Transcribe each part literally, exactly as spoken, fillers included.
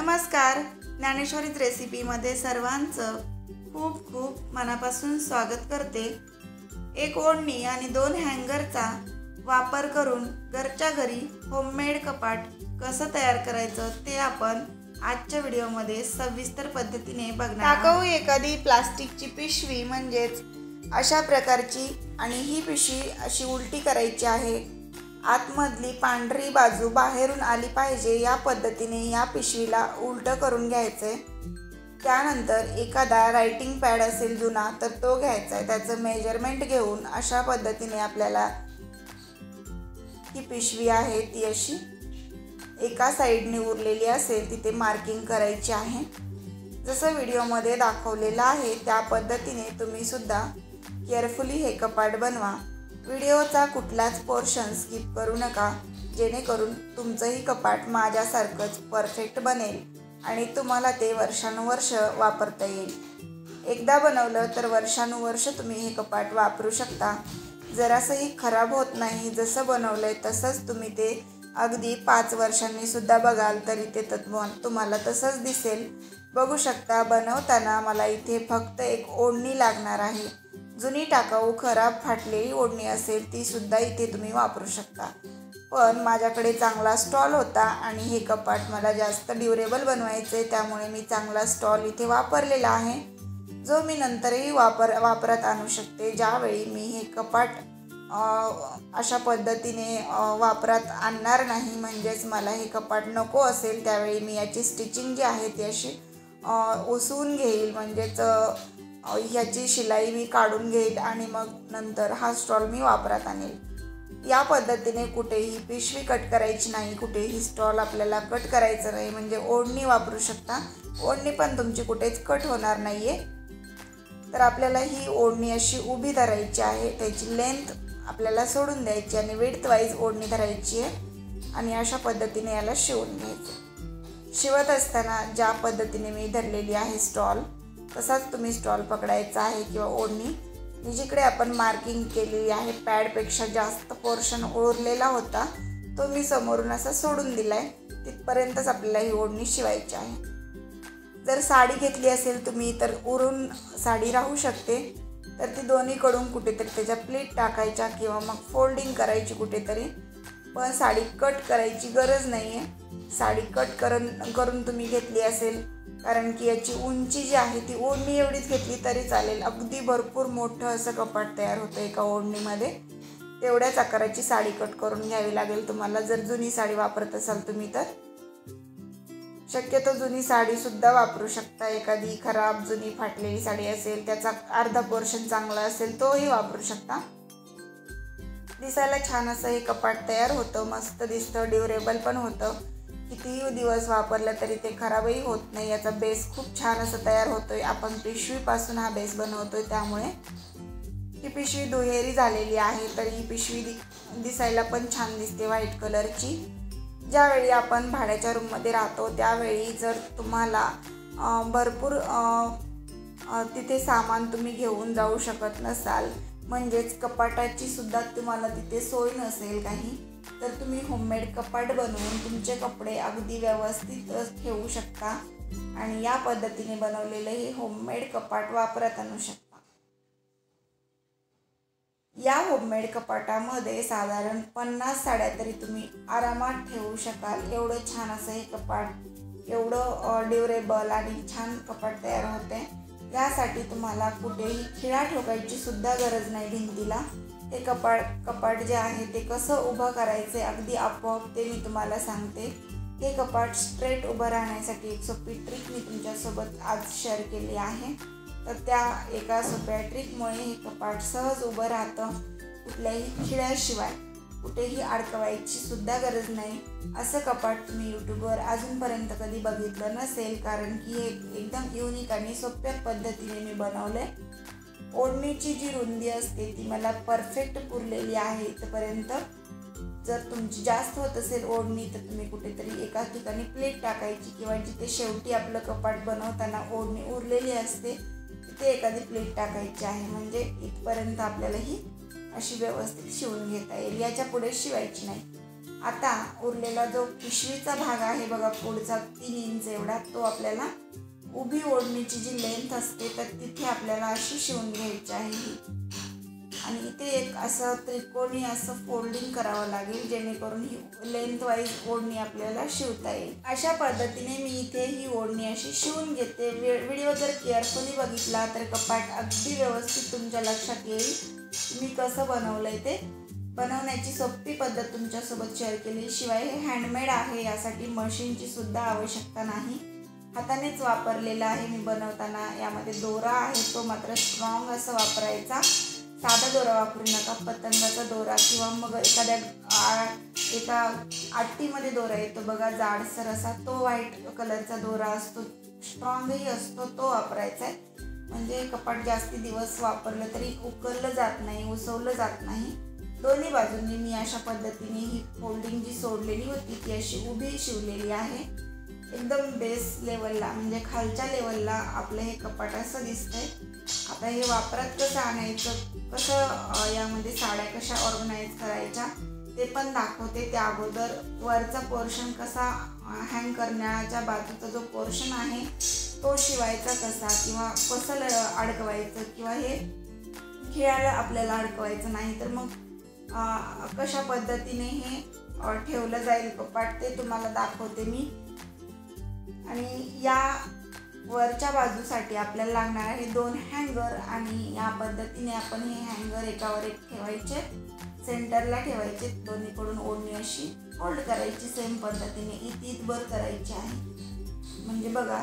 नमस्कार, ज्ञानेश्वरीत रेसिपीमध्ये सर्वांचं खूप खूप मनापासून स्वागत करते। एक ओढणी आणि दोन हँगरचा वापर करून घरच्या घरी होममेड कपाट कसं तयार करायचं ते आपण आजच्या व्हिडिओमध्ये सविस्तर पद्धतीने बघणार आहोत। टाकाऊ एखादी प्लास्टिकची पिशवी म्हणजेच अशा प्रकारची आणि ही पिशवी अशी उलटी करायची आहे। आतमधली पांढरी बाजू बाहेरून आली पाहिजे या पद्धतीने या पिशवीला उलट करून घ्यायचे। त्यानंतर एखादा रायटिंग पॅड असेल जुना तर तो घ्यायचा आहे, त्याचं मेजरमेंट घेऊन अशा पद्धतीने आपल्याला ही पिशवी आहे ती अशी एका साइडने उरलेली असेल तिथे मार्किंग करायची आहे। जसं व्हिडिओमध्ये दाखवलेलं आहे त्या पद्धतीने तुम्ही सुद्धा केअरफुली हे कपाट बनवा। व्हिडिओचा कुठलाच पोर्शन स्किप करू नका, जेणेकरून तुमचंही कपाट माझ्यासारखंच परफेक्ट बनेल आणि तुम्हाला ते वर्षानुवर्ष वापरता येईल। एकदा बनवलं तर वर्षानुवर्ष तुम्ही हे कपाट वापरू शकता, जरासंही खराब होत नाही। जसं बनवलंय तसंच तुम्ही ते अगदी पाच वर्षांनी सुद्धा बघाल तरी ते तत्व तुम्हाला तसंच दिसेल। बघू शकता बनवताना मला इथे फक्त एक ओढणी लागणार आहे। जुनी टाकाऊ खराब फाटलेली ओढणी असेल ती सुद्धा इथे तुम्ही वापरू शकता, पण माझ्याकडे चांगला स्टॉल होता आणि हे कपाट मला जास्त ड्युरेबल बनवायचे, त्यामुळे मी चांगला स्टॉल इथे वापरलेला आहे, जो मी नंतरही वापर वापरात आणू शकते। ज्यावेळी मी हे कपाट अशा पद्धतीने वापरात आणणार नाही, म्हणजेच मला हे कपाट नको असेल, त्यावेळी मी याची स्टिचिंग जी आहे ती अशी उसवून घेईल, म्हणजेच ह्याची शिलाई मी काढून घेईल आणि मग नंतर हा स्टॉल मी वापरात आणेल। या पद्धतीने कुठेही पिशवी कट करायची नाही, कुठेही स्टॉल आपल्याला कट करायचं नाही, म्हणजे ओढणी वापरू शकता। ओढणी पण तुमची कुठेच कट होणार नाही आहे। तर आपल्याला ही ओढणी अशी उभी धरायची आहे, त्याची लेंथ आपल्याला सोडून द्यायची आणि विड्थ वाईज ओढणी धरायची आहे आणि अशा पद्धतीने याला शिवून घ्यायचं। शिवत असताना ज्या पद्धतीने मी धरलेली आहे स्टॉल, तसाच तुम्ही स्टॉल पकडायचा आहे किंवा ओढणी मी जिकडे आपण मार्किंग केलेली आहे पॅडपेक्षा जास्त पोर्शन उरलेला होता तो मी समोरून असा सोडून दिलाय, तिथपर्यंतच आपल्याला ही ओढणी शिवायची आहे। जर साडी घेतली असेल तुम्ही तर उरून साडी राहू शकते, तर ती दोन्हीकडून कुठेतरी त्याच्या प्लीट टाकायच्या किंवा मग फोल्डिंग करायची कुठेतरी, पण साडी कट करायची गरज नाही आहे। साडी कट करून करून तुम्ही घेतली असेल, कारण की याची उंची जी आहे ती ओढणी एवढीच घेतली तरी चालेल, अगदी भरपूर मोठं असं कपाट तयार होतं एका ओढणीमध्ये। तेवढ्याच आकाराची साडी कट करून घ्यावी लागेल तुम्हाला, जर जुनी साडी वापरत असाल तुम्ही तर। शक्यतो जुनी साडी सुद्धा वापरू शकता, एखादी खराब जुनी फाटलेली साडी असेल त्याचा अर्धा पोर्शन चांगला असेल तोही वापरू शकता। दिसायला छान असं हे कपाट तयार होतं, मस्त दिसतं, ड्युरेबल पण होतं, कितीही दिवस वापरलं तरी ते खराबही होत नाही। याचा बेस खूप छान असं तयार होतोय, आपण पिशवीपासून हा बेस बनवतोय, त्यामुळे ही पिशवी दुहेरी झालेली आहे, तर ही पिशवी दि दिसायला पण छान दिसते व्हाईट कलरची। ज्यावेळी आपण भाड्याच्या रूममध्ये राहतो त्यावेळी जर तुम्हाला भरपूर तिथे सामान तुम्ही घेऊन जाऊ शकत नसाल, म्हणजेच कपाटाची सुद्धा तुम्हाला तिथे सोय नसेल काही, तर तुम्ही होममेड कपाट बनवून तुमचे कपडे अगदी व्यवस्थित ठेवू शकता आणि या पद्धतीने बनवलेले हे होममेड कपाट वापरात आणू शकता। या होममेड कपाटामध्ये साधारण पन्नास साड्या तरी तुम्ही आरामात ठेवू शकाल, एवढं छान असं हे कपाट, एवढं ड्युरेबल आणि छान कपाट तयार होते। यासाठी तुम्हाला कुठेही खिळा ठोकायची सुद्धा गरज नाही भिंतीला। हे कपाट कपाट जे आहे ते कसं उभं करायचं अगदी आपोआप ते मी तुम्हाला सांगते। हे कपाट स्ट्रेट उभं राहण्यासाठी एक सोपी ट्रिक मी तुमच्यासोबत आज शेअर केली आहे, तर त्या एका सोप्या ट्रिकमुळे हे कपाट सहज उभं राहतं, कुठल्याही खिळ्याशिवाय, कुठेही अडकवायची सुद्धा गरज नाही। असं कपाट तुम्ही यूट्यूबवर अजूनपर्यंत कधी बघितलं नसेल, कारण की हे एकदम युनिक आणि सोप्या पद्धतीने मी बनवलं आहे। ओढणीची जी रुंदी असते ती मला परफेक्ट पुरलेली आहे इथपर्यंत। जर तुमची जास्त होत असेल ओढणी तर तुम्ही कुठेतरी एका ठिकाणी प्लेट टाकायची किंवा जिथे शेवटी आपलं कपाट बनवताना ओढणी उरलेली असते तिथे एखादी प्लेट टाकायची आहे, म्हणजे इथपर्यंत आपल्याला ही अशी व्यवस्थित शिवून घेता येईल, याच्या पुढे शिवायची नाही। आता उरलेला जो पिशवीचा भाग आहे बघा पुढचा तीन इंच एवढा, तो आपल्याला उभी ओढणीची जी लेंथ असते तर तिथे आपल्याला अशी शिवून घ्यायची आहे आणि इथे एक असं त्रिकोणी असं फोल्डिंग करावं लागेल जेणेकरून ही लेंथ वाईज ओढणी आपल्याला शिवता येईल। अशा पद्धतीने मी इथे ही ओढणी अशी शिवून घेते। व्हिडिओ जर केअरफुली बघितला तर कपाट अगदी व्यवस्थित तुमच्या लक्षात येईल मी कसं बनवलंय ते। बनवण्याची सोपी पद्धत तुमच्यासोबत शेअर केली। शिवाय हे हँडमेड आहे, यासाठी मशीनची सुद्धा आवश्यकता नाही, हातानेच वापरलेला आहे मी बनवताना। यामध्ये दोरा आहे तो मात्र स्ट्रॉंग असं वापरायचा, साधा दोरा वापरू नका, पतंगाचा दोरा किंवा मग एखाद्या एका आट्टीमध्ये दोरा येतो बघा जाडसर असा, तो व्हाईट कलरचा दोरा असतो, स्ट्रॉंगही असतो, तो वापरायचा आहे। म्हणजे कपाट जास्ती दिवस वापरलं तरी उकरलं जात नाही, उसवलं जात नाही। दोन्ही बाजूंनी मी अशा पद्धतीने ही फोल्डिंग जी सोडलेली होती ती अशी उभी शिवलेली आहे। एकदम बेस लेवलला म्हणजे खालच्या लेवलला आपलं हे कपाट असं दिसतंय। आता हे वापरात कसं आणायचं, कसं यामध्ये साड्या कशा ऑर्गनाईज करायच्या ते पण दाखवते। त्या अगोदर वरचा पोर्शन कसा हँग करण्याच्या बाजूचा जो पोर्शन आहे तो शिवायचा कसा किंवा कसं अडकवायचं किंवा हे खेळायला आपल्याला अडकवायचं नाही तर मग कशा पद्धतीने हे ठेवलं जाईल कपाट ते तुम्हाला दाखवते मी। आणि या वरच्या बाजूसाठी आपल्याला लागणार आहे दोन हँगर आणि या पद्धतीने आपण हे हँगर एकावर एक ठेवायचे, सेंटरला ठेवायचे, दोन्हीकडून ओढणी अशी फोल्ड करायची सेम पद्धतीने इथे इथभर करायची आहे। म्हणजे बघा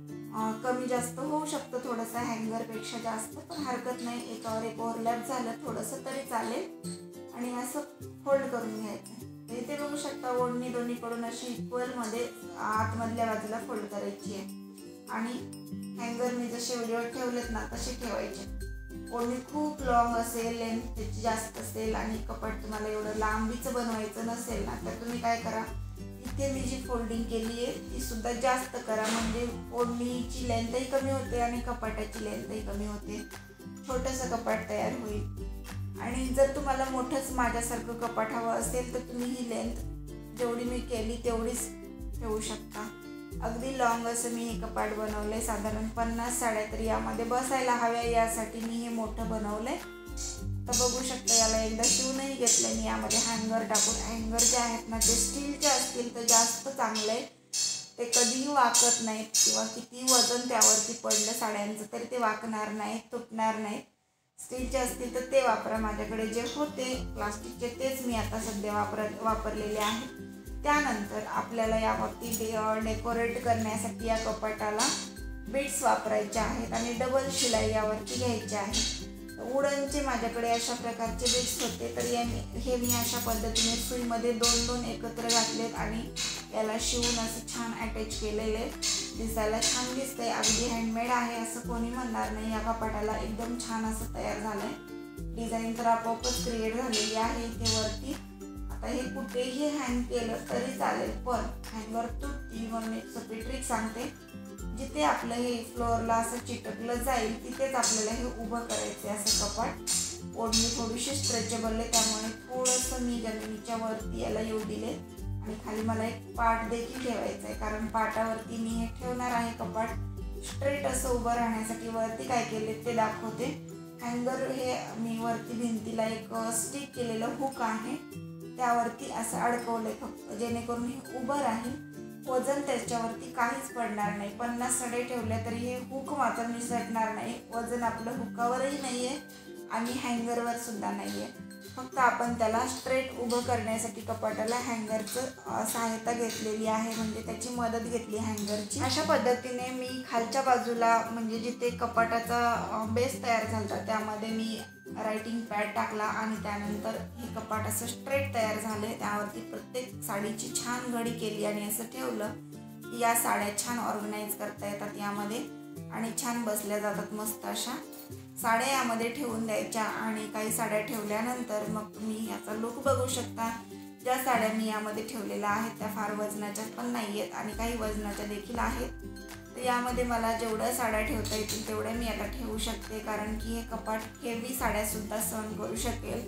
कमी जास्त होऊ शकतं थोडंसं हँगरपेक्षा जास्त, पण हरकत नाही, एकावर एक ओव्हरलॅप झालं थोडंसं तरी चालेल आणि असं फोल्ड करून घ्यायचं। इथे बघू शकता ओढणी दोन्हीकडून अशी इक्वलमध्ये आतमधल्या बाजूला फोल्ड करायची आहे आणि हँगर मी जसे व्हिडिओ ठेवलेत ना तसे ठेवायचे। ओढणी खूप लॉंग असेल, लेंथ त्याची जास्त असेल आणि कपाट तुम्हाला एवढं लांबीचं बनवायचं नसेल ना तर तुम्ही काय करा, इथे मी जी फोल्डिंग केली आहे ती सुद्धा जास्त करा, म्हणजे ओढणीची लेंथही कमी होते आणि कपाटाची लेंथही कमी होते, छोटंसं कपाट तयार होईल। आणि जर तुम्हाला मोठंच माझ्यासारखं कपाट हवं असेल तर तुम्ही ही लेंथ जेवढी मी केली तेवढीच ठेवू शकता। अगदी लॉंग असं मी हे कपाट बनवलंय, साधारण पन्नास साड्या तरी यामध्ये बसायला हव्या यासाठी मी हे मोठं बनवलंय। तर बघू शकता याला एकदा शिवूनही घेतलंय मी यामध्ये हँगर टाकून। हँगर जे आहेत ना ते स्टीलचे असतील तर जास्त चांगलं आहे, ते कधीही वाकत नाहीत किंवा किती वजन त्यावरती पडलं साड्यांचं तरी ते वाकणार नाहीत, तुटणार नाहीत। स्टीलचे असतील तर ते वापरा, माझ्याकडे जे होते प्लास्टिकचे तेच मी आता सध्या वापर वापरलेले आहेत। त्यानंतर आपल्याला यावरती डेकोरेट करण्यासाठी या कपाटाला बीड्स वापरायचे आहेत आणि डबल शिलाई यावरती घ्यायची आहे। वुडनचे माझ्याकडे अशा प्रकारचे बीड्स होते तर या हे मी अशा पद्धतीने सुईमध्ये दोन दोन एकत्र घातलेत आणि याला शिवून असं छान अटॅच केलेले, दिसायला छान दिसतंय, अगदी हँडमेड आहे असं कोणी म्हणणार नाही। या कपाटाला एकदम छान असं तयार झालंय, डिझाईन तर आपोआपच क्रिएट झालेली आहे इथे वरती। आता हे कुठेही हँग केलं तरी चालेल, पण हँगर तुटतील म्हणून एक सोपी ट्रिक सांगते, जिथे आपलं हे फ्लोअरला असं चिटकलं जाईल तिथेच आपल्याला हे उभं करायचं असं कपाट। ओढणी थोडीशी स्ट्रेचेबल आहे त्यामुळे थोडंसं मी जमिनीच्या वरती याला येऊ दिले आणि खाली मला एक पाट देखील ठेवायचा आहे, कारण पाटावरती मी हे ठेवणार आहे कपाट स्ट्रेट असं उभं राहण्यासाठी। वरती काय केले ते दाखवते। हँगर हे मी वरती भिंतीला एक स्टिक केलेलं हुक आहे त्यावरती असं अडकवलंय फक्त, जेणेकरून हे उभं राहील, वजन त्याच्यावरती काहीच पडणार नाही। पन्नास साडे ठेवल्या तरी हे हुक मात्र निसटणार नाही, वजन आपलं हुकावरही नाही आहे आणि हँगरवर सुद्धा नाही आहे, फक्त आपण त्याला स्ट्रेट उभं करण्यासाठी कपाटाला हँगरचं सहायता घेतलेली आहे, म्हणजे त्याची मदत घेतली हँगरची। अशा पद्धतीने मी खालच्या बाजूला म्हणजे जिथे कपाटाचा बेस तयार झाला त्यामध्ये मी रायटिंग पॅड टाकला आणि त्यानंतर हे कपाट असं स्ट्रेट तयार झाले। त्यावरती प्रत्येक साडीची छान घडी केली आणि असं ठेवलं की या साड्या छान ऑर्गनाईज करता येतात यामध्ये आणि छान बसल्या जातात मस्त अशा। साड्या यामध्ये ठेवून द्यायच्या आणि काही साड्या ठेवल्यानंतर मग तुम्ही याचा लुक बघू शकता। ज्या साड्या मी यामध्ये ठेवलेल्या आहेत त्या फार वजनाच्या पण नाही आहेत आणि काही वजनाच्या देखील आहेत, तर यामध्ये मला जेवढ्या साड्या ठेवता येतील तेवढ्या मी आता ठेवू शकते, कारण की हे कपाट हेवी साड्यासुद्धा सहन करू शकेल।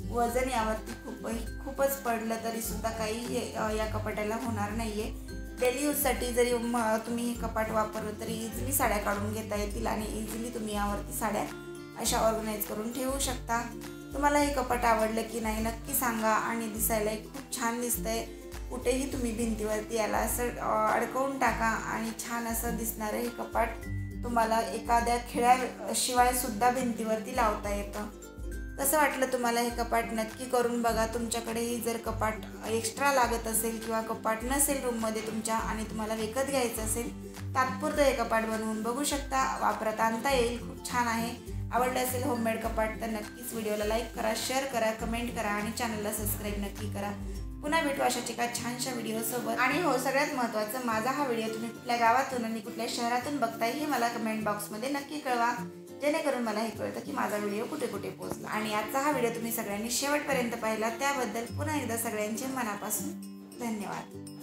वजन यावरती खूप खूपच पडलं तरी सुद्धा काही या कपाटाला होणार नाही आहे. डेली यूजसाठी जरी तुम्ही हे कपाट वापरलं तरी इझिली साड्या काढून घेता येतील आणि इझिली तुम्ही यावरती साड्या अशा ऑर्गनाईज करून ठेवू शकता. तुम्हाला हे कपाट आवडलं की नाही नक्की सांगा. आणि दिसायला खूप छान दिसतंय. कुठेही तुम्ही भिंतीवरती याला असं अडकवून टाका आणि छान असं दिसणारं हे कपाट तुम्हाला एखाद्या खिळ्याशिवाय सुद्धा भिंतीवरती लावता येतं. कसं वाटलं तुम्हाला हे कपाट नक्की करून बघा. तुमच्याकडेही जर कपाट एक्स्ट्रा लागत असेल किंवा कपाट नसेल रूममध्ये तुमच्या आणि तुम्हाला विकत घ्यायचं असेल तात्पुरतं हे कपाट बनवून बघू शकता. वापरात आणता येईल. खूप छान आहे. आवडलं असेल होममेड कपाट तर नक्कीच व्हिडिओला लाईक करा, शेअर करा, कमेंट करा आणि चॅनलला सबस्क्राईब नक्की करा. पुन्हा भेटू अशाच एका छानशा व्हिडिओसोबत. आणि हो, सगळ्यात महत्त्वाचं, माझा हा व्हिडिओ तुम्ही कुठल्या गावातून आणि कुठल्या शहरातून बघताय हे मला कमेंट बॉक्समध्ये नक्की कळवा, जेणेकरून मला हे कळतं की माझा व्हिडिओ कुठे कुठे पोहोचला. आणि आजचा हा व्हिडिओ तुम्ही सगळ्यांनी शेवटपर्यंत पाहिला त्याबद्दल पुन्हा एकदा सगळ्यांचे मनापासून धन्यवाद.